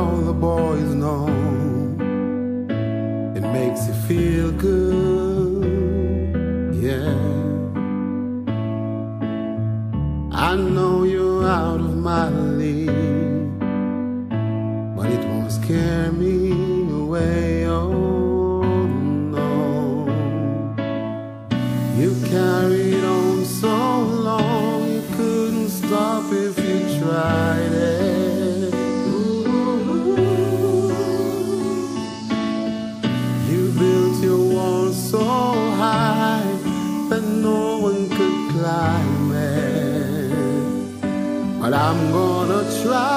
all the boys know. It makes you feel good, yeah. I know you're out of my league, but it won't scare me away, oh no. You carried on so long, you couldn't stop if you tried it. You built your wall so high that no one could climb it. But I'm gonna try.